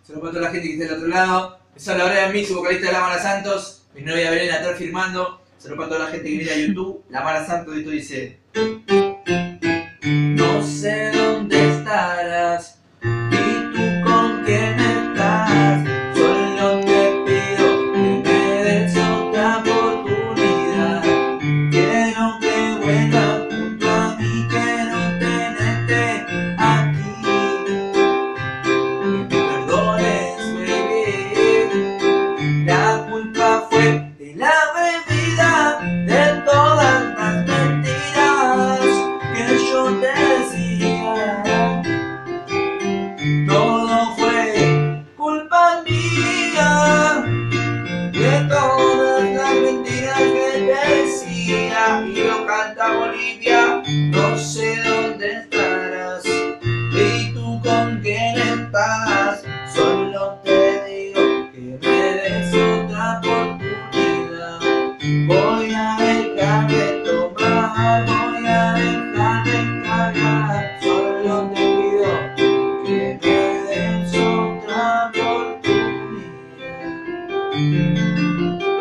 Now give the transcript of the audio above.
Se lo para toda la gente que está del otro lado. Les habla Brian Mix, vocalista de La Mara Santos. Mi novia Belén atrás filmando. Se lo para toda la gente que mira a YouTube. La Mara Santos, y esto dice: no sé dónde estarás, ni tú con quién estás. Solo te pido que me des otra oportunidad. Quiero que vuelvas junto a mí, quiero tenerte aquí. Que me perdones, baby. La culpa fue de la bebida, de todas las mentiras que yo te decía. Todo fue culpa mía, de todas las mentiras que te decía. Y lo canta Bolivia. No sé dónde estarás, y tú con quién estás. Solo te digo que me des otra oportunidad. Voy a dejar de tomar, voy a dejar de cagar. Solo te pido que me des otra oportunidad.